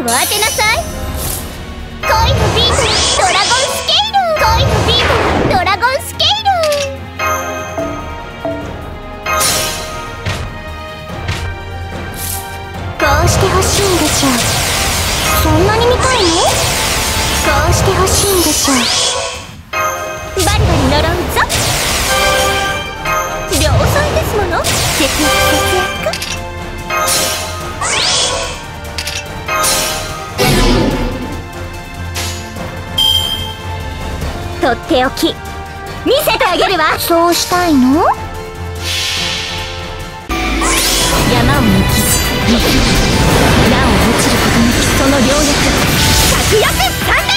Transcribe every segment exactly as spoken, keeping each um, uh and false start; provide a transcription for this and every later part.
当てなさい。恋のビートドラゴンスケール、恋のビートドラゴンスケール。こうしてほしいんでしょう。そんなに見たいの？こうしてほしいんでしょう。バリバリ呪うぞ。量産ですもの。節約節約。とっておき見せてあげるわ。そうしたいの？山を抜き雪に難を落ちることなきその両翼策略三連。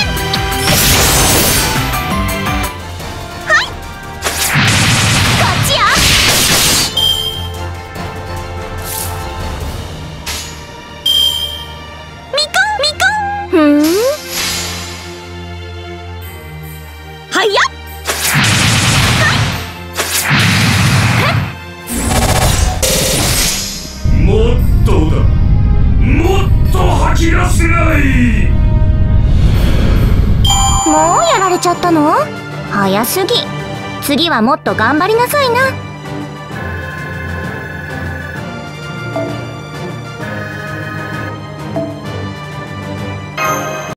はいこっちよ。ミコンミコン。ふんはいやもっとだ、もっと吐き出せない。 もうやられちゃったの？早すぎ。次はもっと頑張りなさいな。